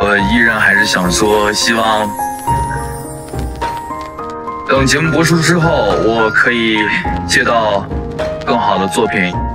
我依然还是想说，希望等节目播出之后，我可以接到更好的作品。